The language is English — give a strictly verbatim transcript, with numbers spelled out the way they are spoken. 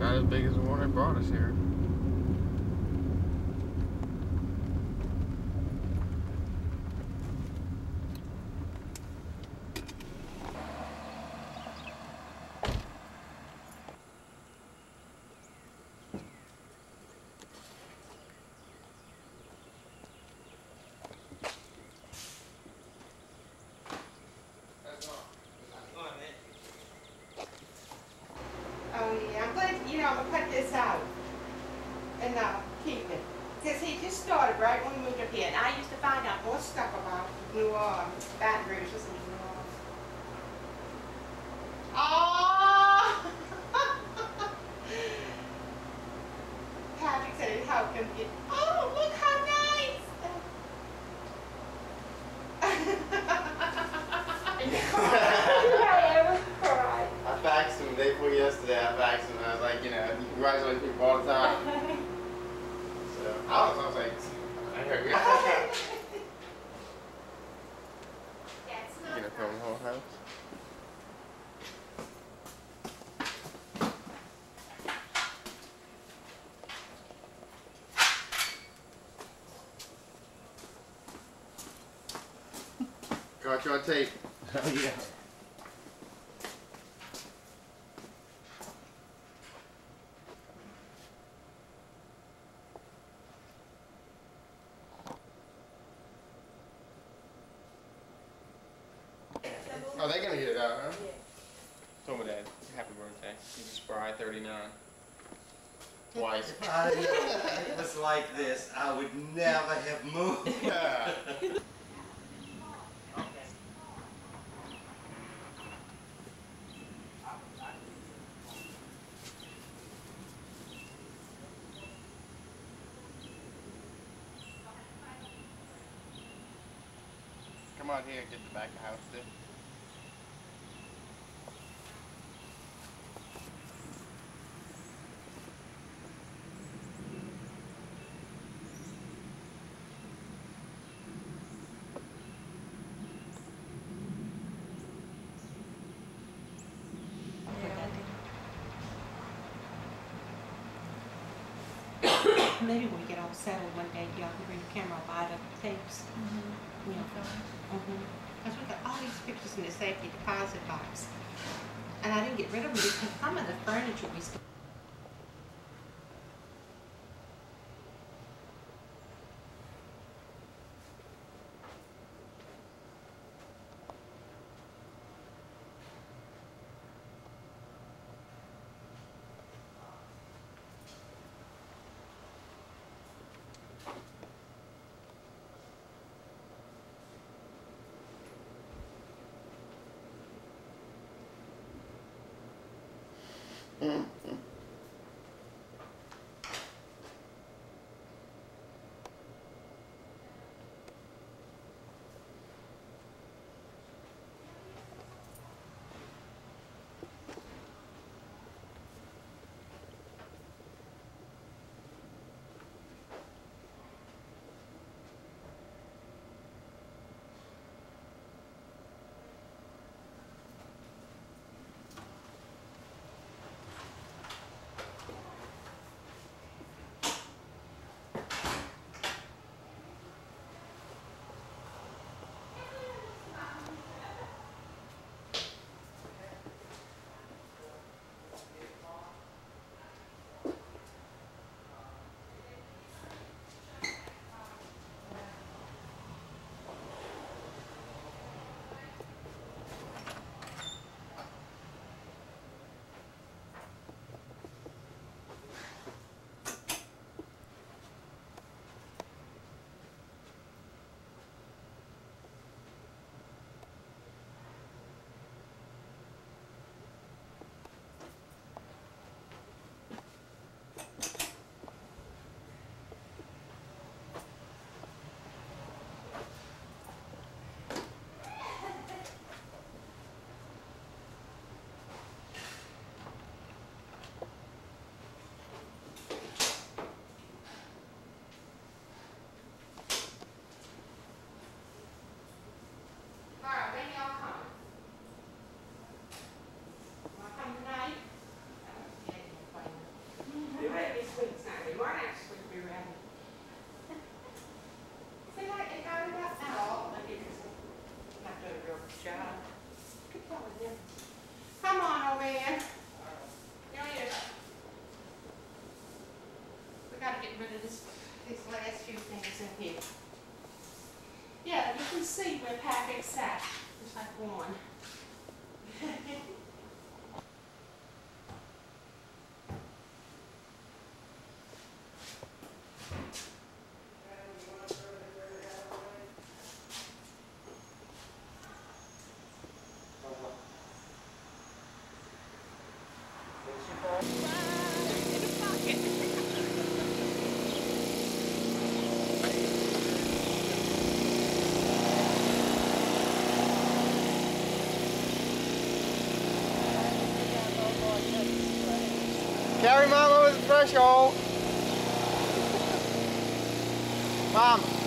Not as big as the one that brought us here. Oh yeah, I'm glad, you know, I'm gonna cut this out and uh, keep it. Because he just started right when we moved up here, and I used to find out more stuff about New Orleans, Baton Rouge, this is New Orleans. Oh! Patrick said it helped him get, oh, look how nice! I faxed him the day before yesterday. I faxed him and I was like, you know, you congratulate people all the time. So I was, I was like, I heard you. You gonna film the whole house? Got you on tape. Oh yeah. Oh, they're gonna get it out, huh? Yeah. Told my dad, happy birthday. He's a spry thirty-nine. Twice. If I knew it was like this, I would never have moved. Yeah. Come out here and get the back of the house too. Maybe when we get all settled one day, y'all can bring the camera up by the tapes. Mm-hmm. You know, mm-hmm. Because we got all these pictures in the safety deposit box. And I didn't get rid of them because some of the furniture we still. Mm-hmm. gotta get rid of this, these last few things in here. Yeah, you can see where Patrick sat, just like one. Carry Mom over the threshold. Mom.